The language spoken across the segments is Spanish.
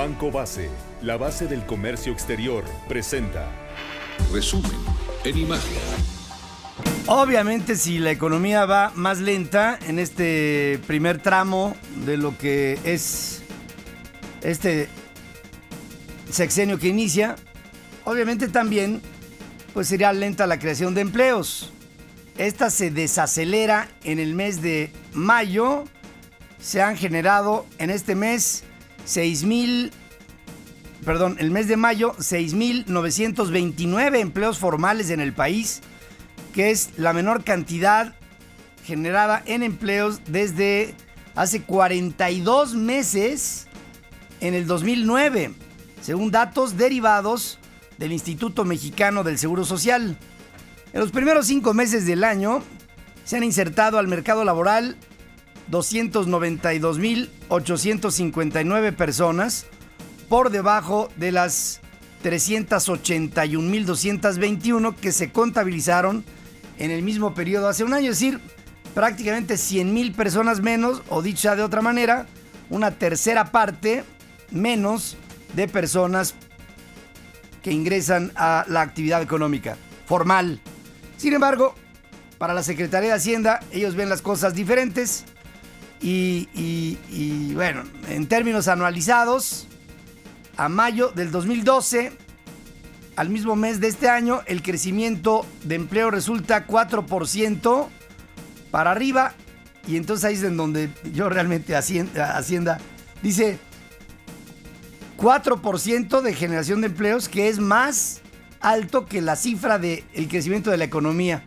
Banco Base, la base del comercio exterior, presenta. Resumen en imagen. Obviamente, si la economía va más lenta en este primer tramo de lo que es este sexenio que inicia, obviamente también pues sería lenta la creación de empleos. Esta se desacelera en el mes de mayo. Se han generado en este mes el mes de mayo 6,929 empleos formales en el país, que es la menor cantidad generada en empleos desde hace 42 meses en el 2009, según datos derivados del Instituto Mexicano del Seguro Social. En los primeros 5 meses del año se han insertado al mercado laboral 292,859 personas, por debajo de las 381,221 que se contabilizaron en el mismo periodo hace un año. Es decir, prácticamente 100,000 personas menos, o dicho ya de otra manera, una tercera parte menos de personas que ingresan a la actividad económica formal. Sin embargo, para la Secretaría de Hacienda, ellos ven las cosas diferentes y bueno, en términos anualizados, a mayo del 2012, al mismo mes de este año, el crecimiento de empleo resulta 4% para arriba, y entonces ahí es en donde yo realmente Hacienda dice 4% de generación de empleos, que es más alto que la cifra del crecimiento de la economía.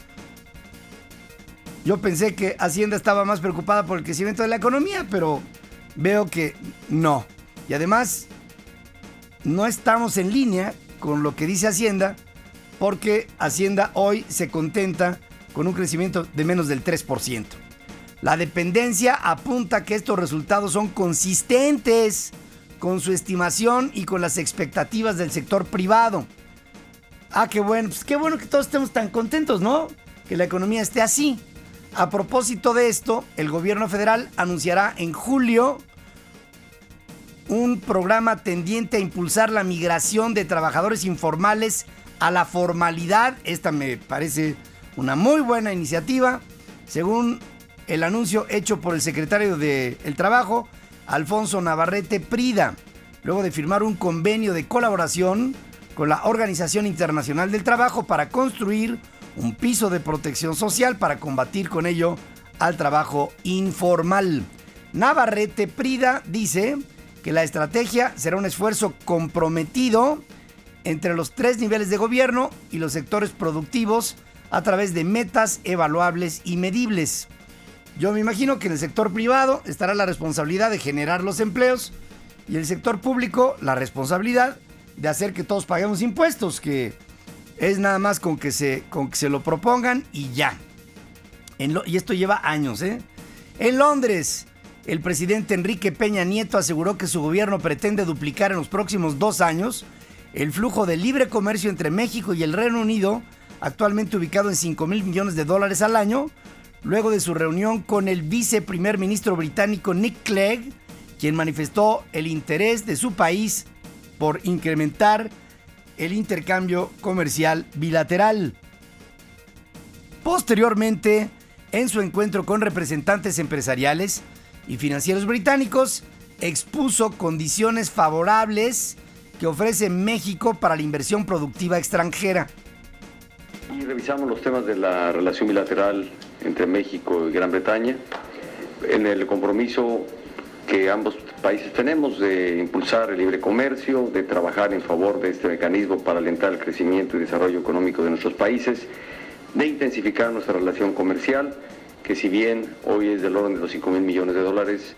Yo pensé que Hacienda estaba más preocupada por el crecimiento de la economía, pero veo que no. Y además, no estamos en línea con lo que dice Hacienda, porque Hacienda hoy se contenta con un crecimiento de menos del 3%. La dependencia apunta que estos resultados son consistentes con su estimación y con las expectativas del sector privado. Ah, qué bueno, pues qué bueno que todos estemos tan contentos, ¿no? Que la economía esté así. A propósito de esto, el gobierno federal anunciará en julio un programa tendiente a impulsar la migración de trabajadores informales a la formalidad. Esta me parece una muy buena iniciativa, según el anuncio hecho por el secretario del Trabajo, Alfonso Navarrete Prida, luego de firmar un convenio de colaboración con la Organización Internacional del Trabajo para construir un piso de protección social para combatir con ello al trabajo informal. Navarrete Prida dice que la estrategia será un esfuerzo comprometido entre los 3 niveles de gobierno y los sectores productivos a través de metas evaluables y medibles. Yo me imagino que en el sector privado estará la responsabilidad de generar los empleos y en el sector público la responsabilidad de hacer que todos paguemos impuestos, que es nada más con que se lo propongan y ya. Y esto lleva años, ¿eh? En Londres, el presidente Enrique Peña Nieto aseguró que su gobierno pretende duplicar en los próximos 2 años el flujo de libre comercio entre México y el Reino Unido, actualmente ubicado en $5,000 millones al año, luego de su reunión con el viceprimer ministro británico Nick Clegg, quien manifestó el interés de su país por incrementar el intercambio comercial bilateral. Posteriormente, en su encuentro con representantes empresariales y financieros británicos, expuso condiciones favorables que ofrece México para la inversión productiva extranjera. Y revisamos los temas de la relación bilateral entre México y Gran Bretaña, en el compromiso que ambos países tenemos de impulsar el libre comercio, de trabajar en favor de este mecanismo para alentar el crecimiento y desarrollo económico de nuestros países, de intensificar nuestra relación comercial, que si bien hoy es del orden de los $5,000 millones.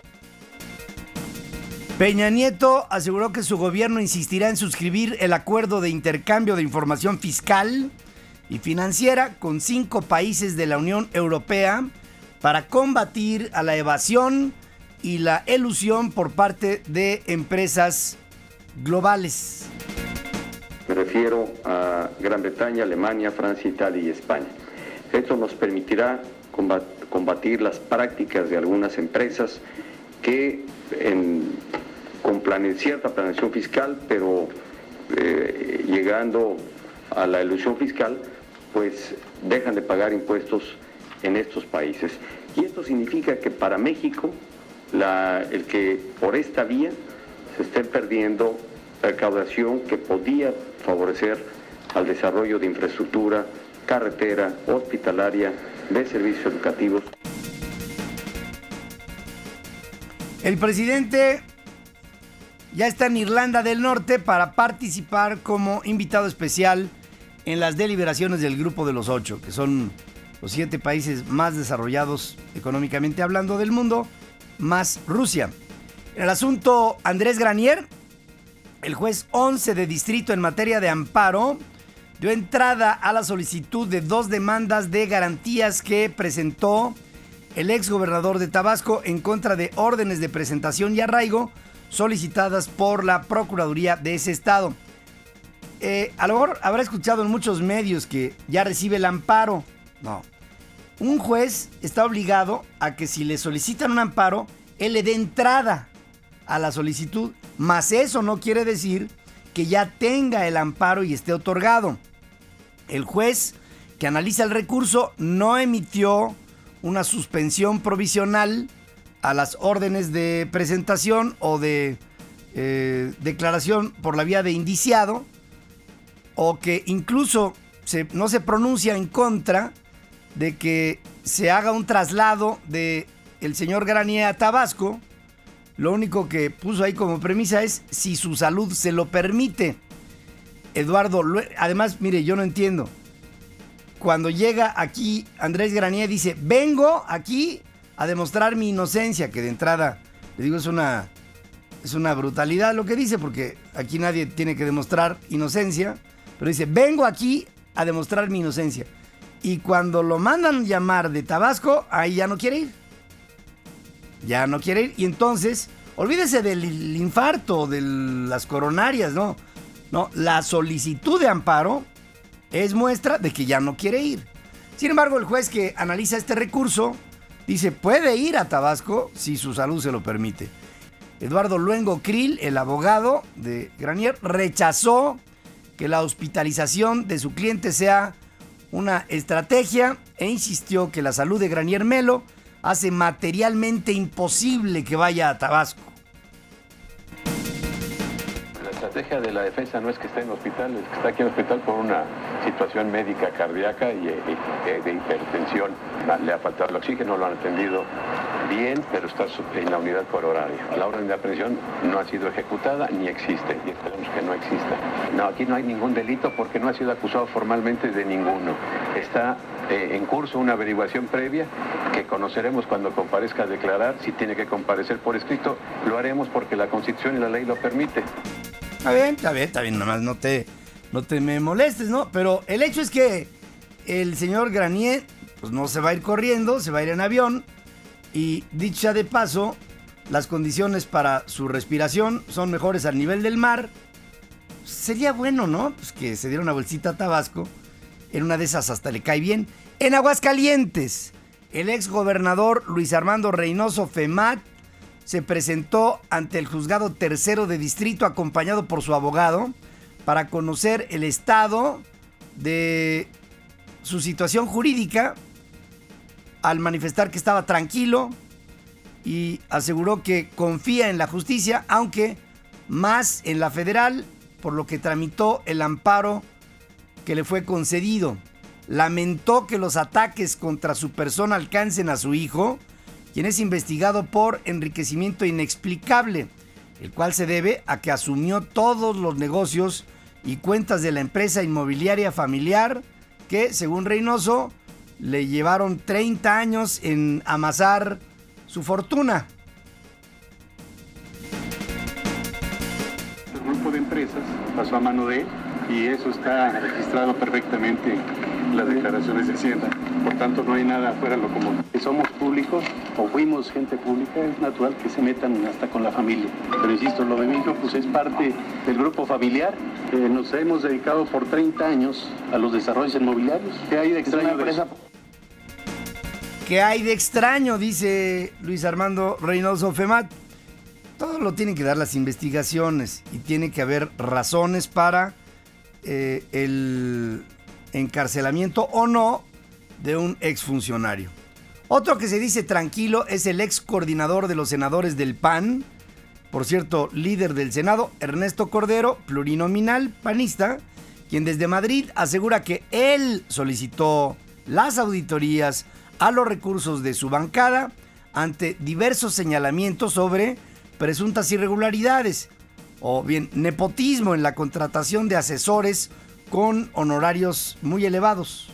Peña Nieto aseguró que su gobierno insistirá en suscribir el acuerdo de intercambio de información fiscal y financiera con 5 países de la Unión Europea para combatir a la evasión y la elusión por parte de empresas globales. Me refiero a Gran Bretaña, Alemania, Francia, Italia y España. Esto nos permitirá combatir las prácticas de algunas empresas que con cierta planeación fiscal, pero llegando a la elusión fiscal, pues dejan de pagar impuestos en estos países. Y esto significa que para México, el que por esta vía se esté perdiendo recaudación que podía favorecer al desarrollo de infraestructura, carretera, hospitalaria, de servicios educativos. El presidente ya está en Irlanda del Norte para participar como invitado especial en las deliberaciones del Grupo de los 8, que son los 7 países más desarrollados económicamente hablando del mundo, más Rusia. En el asunto Andrés Granier, el juez 11 de distrito en materia de amparo dio entrada a la solicitud de 2 demandas de garantías que presentó el exgobernador de Tabasco en contra de órdenes de presentación y arraigo solicitadas por la Procuraduría de ese estado. A lo mejor habrá escuchado en muchos medios que ya recibe el amparo. No. Un juez está obligado a que si le solicitan un amparo, él le dé entrada a la solicitud, mas eso no quiere decir que ya tenga el amparo y esté otorgado. El juez que analiza el recurso no emitió una suspensión provisional a las órdenes de presentación o de declaración por la vía de indiciado, o que incluso no se pronuncia en contra de que se haga un traslado de el señor Granier a Tabasco. Lo único que puso ahí como premisa es si su salud se lo permite. Eduardo, además, mire, yo no entiendo. Cuando llega aquí Andrés Granier dice, vengo aquí a demostrar mi inocencia, que de entrada, le digo, es una brutalidad lo que dice, porque aquí nadie tiene que demostrar inocencia, pero dice, vengo aquí a demostrar mi inocencia. Y cuando lo mandan llamar de Tabasco, ahí ya no quiere ir. Ya no quiere ir. Y entonces, olvídese del infarto, de las coronarias, ¿no? No, la solicitud de amparo es muestra de que ya no quiere ir. Sin embargo, el juez que analiza este recurso dice, puede ir a Tabasco si su salud se lo permite. Eduardo Luengo Krill, el abogado de Granier, rechazó que la hospitalización de su cliente sea una estrategia e insistió que la salud de Granier Melo hace materialmente imposible que vaya a Tabasco. La estrategia de la defensa no es que esté en hospital, es que está aquí en hospital por una situación médica cardíaca y de hipertensión. Le ha faltado el oxígeno, lo han atendido bien, pero está en la unidad coronaria. La orden de aprehensión no ha sido ejecutada ni existe, y esperemos que no exista. No, aquí no hay ningún delito porque no ha sido acusado formalmente de ninguno. Está en curso una averiguación previa que conoceremos cuando comparezca a declarar. Si tiene que comparecer por escrito, lo haremos porque la Constitución y la ley lo permite. Está bien, nada más no te me molestes, ¿no? Pero el hecho es que el señor Granier pues no se va a ir corriendo, se va a ir en avión, y dicho sea de paso, las condiciones para su respiración son mejores al nivel del mar. Sería bueno, ¿no? Pues que se diera una bolsita a Tabasco, en una de esas hasta le cae bien. En Aguascalientes, el exgobernador Luis Armando Reynoso Femat se presentó ante el juzgado tercero de distrito acompañado por su abogado para conocer el estado de su situación jurídica, al manifestar que estaba tranquilo y aseguró que confía en la justicia, aunque más en la federal, por lo que tramitó el amparo que le fue concedido. Lamentó que los ataques contra su persona alcancen a su hijo, quien es investigado por enriquecimiento inexplicable, el cual se debe a que asumió todos los negocios y cuentas de la empresa inmobiliaria familiar que, según Reynoso, le llevaron 30 años en amasar su fortuna. El grupo de empresas pasó a mano de él y eso está registrado perfectamente en las declaraciones de Hacienda. Por tanto, no hay nada fuera de lo común. Si somos públicos o fuimos gente pública, es natural que se metan hasta con la familia. Pero insisto, lo de mi hijo pues, es parte del grupo familiar. Nos hemos dedicado por 30 años a los desarrollos inmobiliarios. ¿Qué hay de extraño de eso? ¿Qué hay de extraño? Dice Luis Armando Reynoso Femat. Todo lo tienen que dar las investigaciones y tiene que haber razones para el encarcelamiento o no de un exfuncionario. Otro que se dice tranquilo es el ex coordinador de los senadores del PAN, por cierto, líder del Senado, Ernesto Cordero, plurinominal panista, quien desde Madrid asegura que él solicitó las auditorías a los recursos de su bancada ante diversos señalamientos sobre presuntas irregularidades o bien nepotismo en la contratación de asesores con honorarios muy elevados.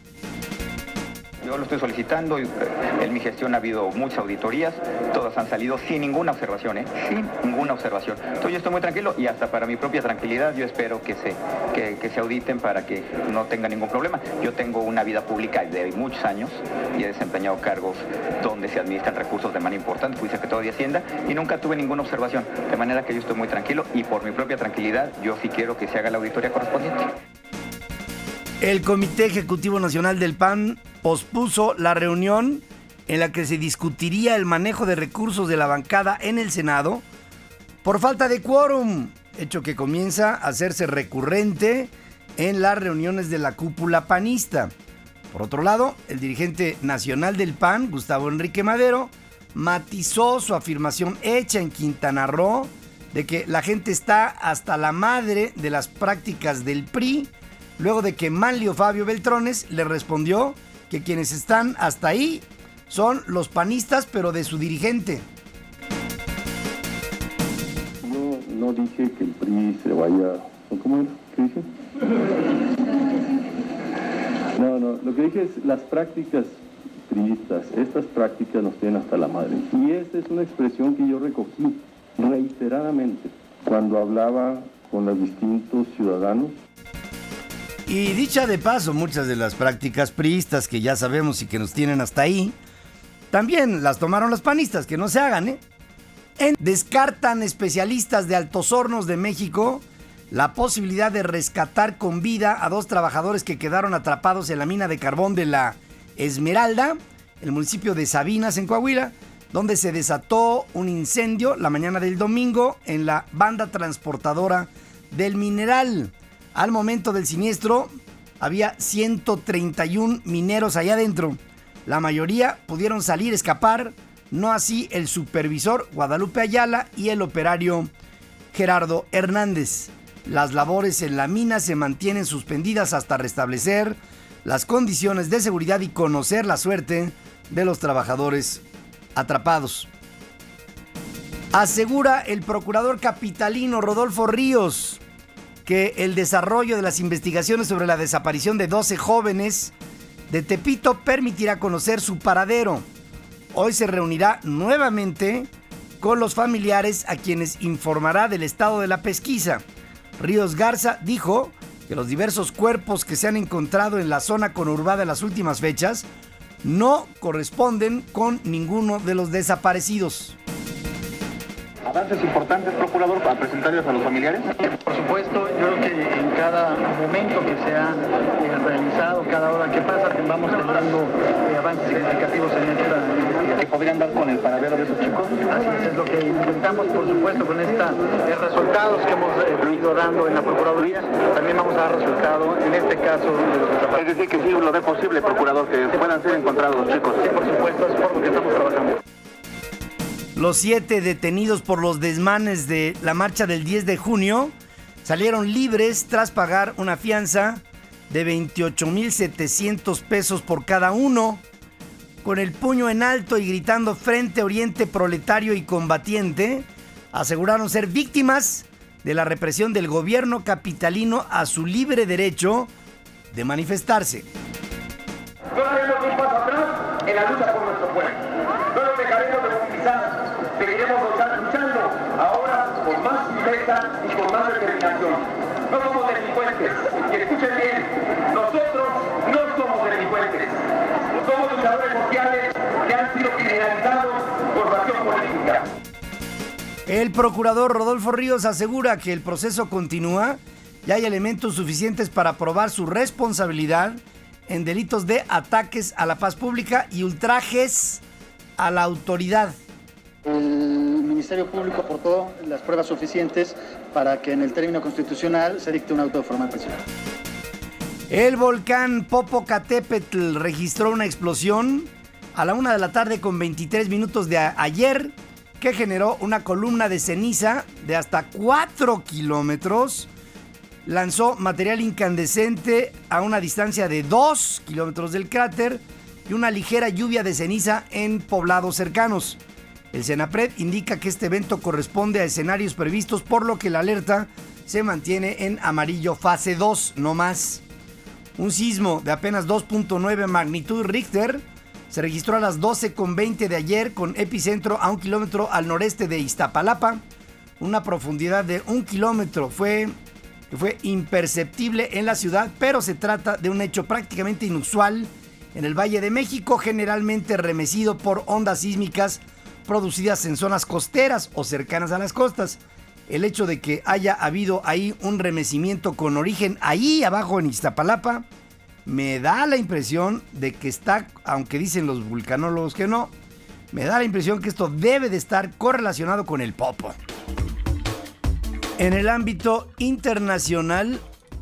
Yo lo estoy solicitando, en mi gestión ha habido muchas auditorías, todas han salido sin ninguna observación, sin ninguna observación. Entonces yo estoy muy tranquilo y hasta para mi propia tranquilidad yo espero que se auditen para que no tenga ningún problema. Yo tengo una vida pública de muchos años y he desempeñado cargos donde se administran recursos de manera importante, fui secretario de Hacienda y nunca tuve ninguna observación, de manera que yo estoy muy tranquilo y por mi propia tranquilidad yo sí quiero que se haga la auditoría correspondiente. El Comité Ejecutivo Nacional del PAN pospuso la reunión en la que se discutiría el manejo de recursos de la bancada en el Senado por falta de quórum, hecho que comienza a hacerse recurrente en las reuniones de la cúpula panista. Por otro lado, el dirigente nacional del PAN, Gustavo Enrique Madero, matizó su afirmación hecha en Quintana Roo de que la gente está hasta la madre de las prácticas del PRI, luego de que Manlio Fabio Beltrones le respondió que quienes están hasta ahí son los panistas, pero de su dirigente. No dije que el PRI se vaya... ¿Cómo era? ¿Qué dije? No, lo que dije es las prácticas priistas. Estas prácticas nos tienen hasta la madre. Y esta es una expresión que yo recogí reiteradamente cuando hablaba con los distintos ciudadanos. Y dicha de paso, muchas de las prácticas priistas que ya sabemos y que nos tienen hasta ahí, también las tomaron los panistas, que no se hagan, Descartan especialistas de Altos Hornos de México la posibilidad de rescatar con vida a 2 trabajadores que quedaron atrapados en la mina de carbón de la Esmeralda, el municipio de Sabinas, en Coahuila, donde se desató un incendio la mañana del domingo en la banda transportadora del mineral. Al momento del siniestro, había 131 mineros allá adentro. La mayoría pudieron salir, escapar, no así el supervisor Guadalupe Ayala y el operario Gerardo Hernández. Las labores en la mina se mantienen suspendidas hasta restablecer las condiciones de seguridad y conocer la suerte de los trabajadores atrapados. Asegura el procurador capitalino Rodolfo Ríos que el desarrollo de las investigaciones sobre la desaparición de 12 jóvenes de Tepito permitirá conocer su paradero. Hoy se reunirá nuevamente con los familiares a quienes informará del estado de la pesquisa. Ríos Garza dijo que los diversos cuerpos que se han encontrado en la zona conurbada en las últimas fechas no corresponden con ninguno de los desaparecidos. ¿Avances importantes, procurador, para presentarles a los familiares? Por supuesto, yo creo que en cada momento que se ha realizado, cada hora que pasa, vamos teniendo avances significativos en esta investigación. ¿Que podrían dar con el paradero de esos chicos? Así es lo que intentamos, por supuesto, con estos resultados que hemos ido dando en la Procuraduría. También vamos a dar resultado, en este caso, de los desaparecidos. Es decir, que sí lo ve posible, procurador, que puedan ser encontrados los chicos. Sí, por supuesto, es por lo que estamos trabajando. Los 7 detenidos por los desmanes de la marcha del 10 de junio salieron libres tras pagar una fianza de 28,700 pesos por cada uno. Con el puño en alto y gritando Frente Oriente Proletario y Combatiente, aseguraron ser víctimas de la represión del gobierno capitalino a su libre derecho de manifestarse. No daremos un paso atrás en la lucha por nuestro pueblo. No nos dejaremos de movilizar. Seguiremos luchando ahora con más firmeza y con más determinación. No somos delincuentes. Y escuchen bien, nosotros no somos delincuentes. Somos luchadores sociales que han sido criminalizados por pasión política. El procurador Rodolfo Ríos asegura que el proceso continúa y hay elementos suficientes para probar su responsabilidad en delitos de ataques a la paz pública y ultrajes a la autoridad. El Ministerio Público aportó las pruebas suficientes para que en el término constitucional se dicte un auto de formal prisión. El volcán Popocatépetl registró una explosión a la 1 de la tarde con 23 minutos de ayer que generó una columna de ceniza de hasta 4 kilómetros. Lanzó material incandescente a una distancia de 2 kilómetros del cráter y una ligera lluvia de ceniza en poblados cercanos. El Senapred indica que este evento corresponde a escenarios previstos, por lo que la alerta se mantiene en amarillo fase 2, no más. Un sismo de apenas 2.9 magnitud Richter se registró a las 12:20 de ayer con epicentro a 1 kilómetro al noreste de Iztapalapa. Una profundidad de 1 kilómetro fue imperceptible en la ciudad, pero se trata de un hecho prácticamente inusual en el Valle de México, generalmente remecido por ondas sísmicas producidas en zonas costeras o cercanas a las costas. El hecho de que haya habido ahí un remecimiento con origen ahí abajo en Iztapalapa me da la impresión de que está, aunque dicen los vulcanólogos que no, me da la impresión que esto debe de estar correlacionado con el Popo. En el ámbito internacional,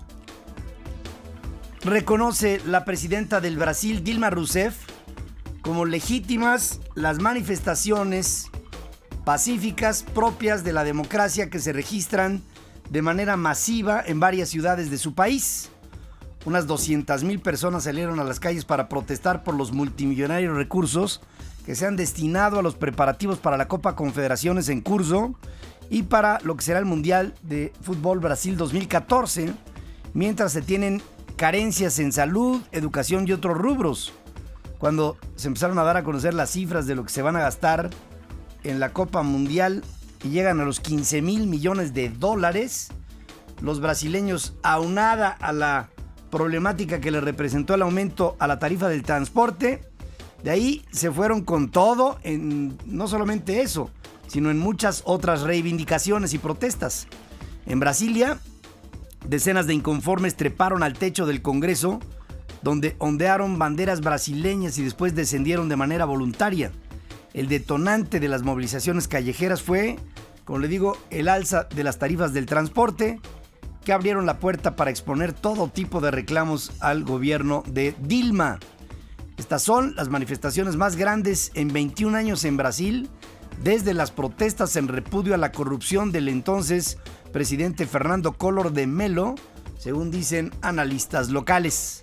reconoce la presidenta del Brasil, Dilma Rousseff, como legítimas las manifestaciones pacíficas propias de la democracia que se registran de manera masiva en varias ciudades de su país. Unas 200,000 personas salieron a las calles para protestar por los multimillonarios recursos que se han destinado a los preparativos para la Copa Confederaciones en curso y para lo que será el Mundial de Fútbol Brasil 2014, mientras se tienen carencias en salud, educación y otros rubros. Cuando se empezaron a dar a conocer las cifras de lo que se van a gastar en la Copa Mundial y llegan a los 15,000 millones de dólares, los brasileños, aunada a la problemática que le representó el aumento a la tarifa del transporte, de ahí se fueron con todo en no solamente eso, sino en muchas otras reivindicaciones y protestas. En Brasilia, decenas de inconformes treparon al techo del Congreso, donde ondearon banderas brasileñas y después descendieron de manera voluntaria. El detonante de las movilizaciones callejeras fue, como le digo, el alza de las tarifas del transporte, que abrieron la puerta para exponer todo tipo de reclamos al gobierno de Dilma. Estas son las manifestaciones más grandes en 21 años en Brasil, desde las protestas en repudio a la corrupción del entonces presidente Fernando Collor de Mello, según dicen analistas locales.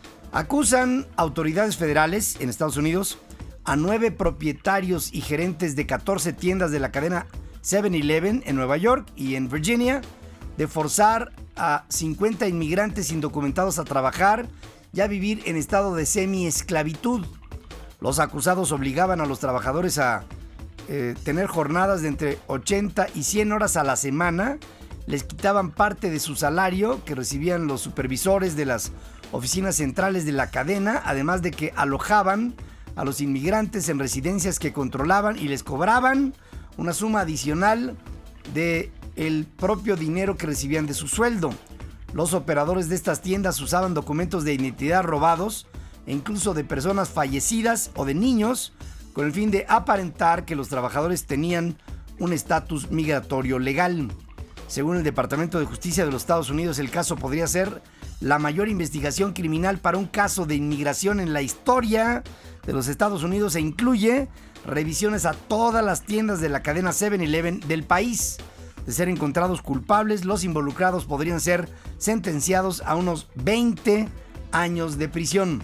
Acusan autoridades federales en Estados Unidos a 9 propietarios y gerentes de 14 tiendas de la cadena 7-Eleven en Nueva York y en Virginia de forzar a 50 inmigrantes indocumentados a trabajar y a vivir en estado de semi-esclavitud. Los acusados obligaban a los trabajadores a tener jornadas de entre 80 y 100 horas a la semana, les quitaban parte de su salario que recibían los supervisores de las oficinas centrales de la cadena, además de que alojaban a los inmigrantes en residencias que controlaban y les cobraban una suma adicional de el propio dinero que recibían de su sueldo. Los operadores de estas tiendas usaban documentos de identidad robados e incluso de personas fallecidas o de niños con el fin de aparentar que los trabajadores tenían un estatus migratorio legal. Según el Departamento de Justicia de los Estados Unidos, el caso podría ser la mayor investigación criminal para un caso de inmigración en la historia de los Estados Unidos e incluye revisiones a todas las tiendas de la cadena 7-Eleven del país. De ser encontrados culpables, los involucrados podrían ser sentenciados a unos 20 años de prisión.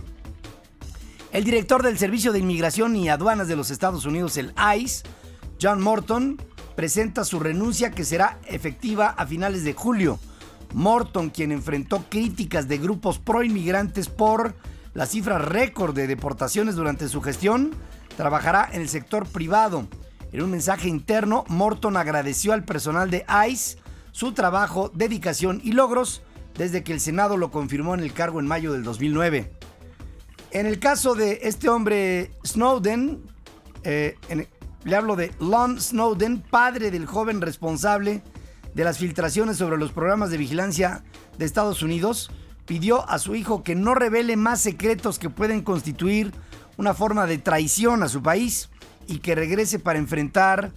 El director del Servicio de Inmigración y Aduanas de los Estados Unidos, el ICE, John Morton, presenta su renuncia que será efectiva a finales de julio. Morton, quien enfrentó críticas de grupos pro-inmigrantes por la cifra récord de deportaciones durante su gestión, trabajará en el sector privado. En un mensaje interno, Morton agradeció al personal de ICE su trabajo, dedicación y logros desde que el Senado lo confirmó en el cargo en mayo del 2009. En el caso de este hombre Snowden, le hablo de Lon Snowden, padre del joven responsable de las filtraciones sobre los programas de vigilancia de Estados Unidos, pidió a su hijo que no revele más secretos que pueden constituir una forma de traición a su país y que regrese para enfrentar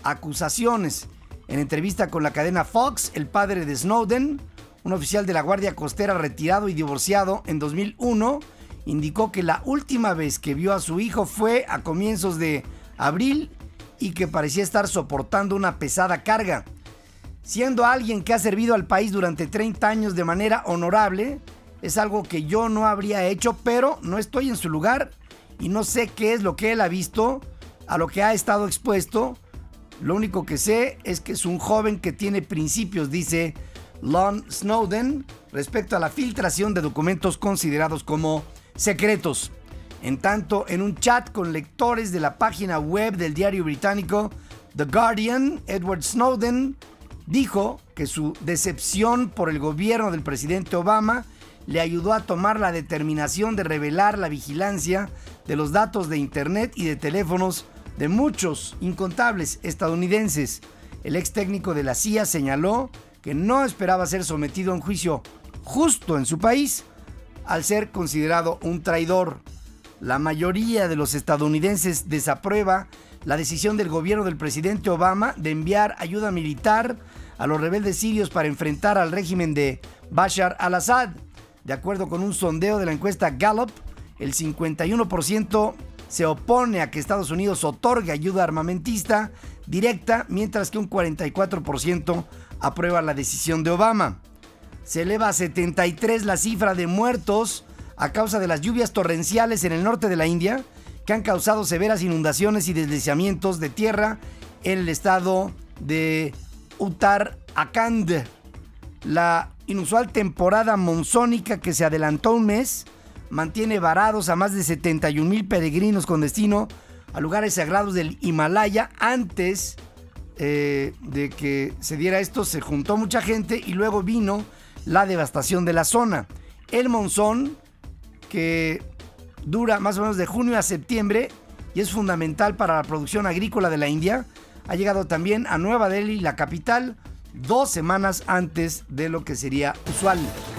acusaciones. En entrevista con la cadena Fox, el padre de Snowden, un oficial de la Guardia Costera retirado y divorciado en 2001, indicó que la última vez que vio a su hijo fue a comienzos de abril y que parecía estar soportando una pesada carga. Siendo alguien que ha servido al país durante 30 años de manera honorable, es algo que yo no habría hecho, pero no estoy en su lugar y no sé qué es lo que él ha visto, a lo que ha estado expuesto. Lo único que sé es que es un joven que tiene principios, dice Lon Snowden, respecto a la filtración de documentos considerados como secretos. En tanto, en un chat con lectores de la página web del diario británico The Guardian, Edward Snowden dijo que su decepción por el gobierno del presidente Obama le ayudó a tomar la determinación de revelar la vigilancia de los datos de internet y de teléfonos de muchos incontables estadounidenses. El ex técnico de la CIA señaló que no esperaba ser sometido a un juicio justo en su país al ser considerado un traidor. La mayoría de los estadounidenses desaprueba la decisión del gobierno del presidente Obama de enviar ayuda militar a los rebeldes sirios para enfrentar al régimen de Bashar al-Assad. De acuerdo con un sondeo de la encuesta Gallup, el 51% se opone a que Estados Unidos otorgue ayuda armamentista directa, mientras que un 44% aprueba la decisión de Obama. Se eleva a 73 la cifra de muertos a causa de las lluvias torrenciales en el norte de la India, que han causado severas inundaciones y deslizamientos de tierra en el estado de Uttarakhand. La inusual temporada monzónica que se adelantó un mes mantiene varados a más de 71,000 peregrinos con destino a lugares sagrados del Himalaya. Antes de que se diera esto, se juntó mucha gente y luego vino la devastación de la zona. El monzón, que dura más o menos de junio a septiembre y es fundamental para la producción agrícola de la India, ha llegado también a Nueva Delhi, la capital, 2 semanas antes de lo que sería usual.